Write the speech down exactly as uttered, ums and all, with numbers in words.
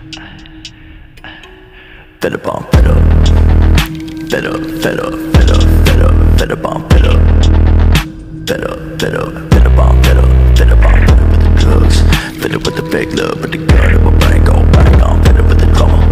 Fed up on fed up. Fed up, fed up, fed up, fed up, fed up on fed up. Fed up, fed up, fed up on fed up. Fed up on fed up with the drugs. Fed up with the fake love, but the